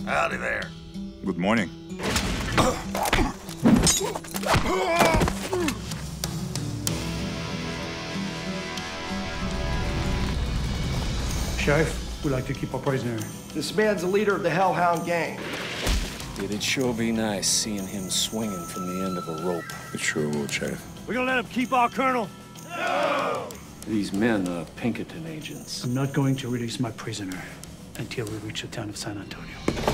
Howdy there. Good morning. Sheriff, we'd like to keep our prisoner. This man's the leader of the Hellhound gang. It'd sure be nice seeing him swinging from the end of a rope. It sure will, Sheriff. We gonna let him keep our colonel? No! These men are Pinkerton agents. I'm not going to release my prisoner until we reach the town of San Antonio.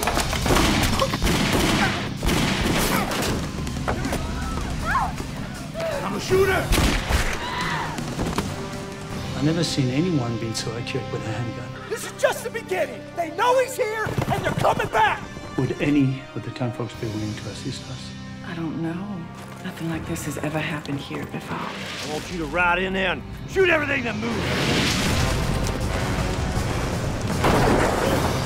I'm a shooter! I've never seen anyone being so accurate with a handgun. This is just the beginning. They know he's here, and they're coming back. Would any of the town folks be willing to assist us? I don't know. Nothing like this has ever happened here before. I want you to ride in there and shoot everything that moves.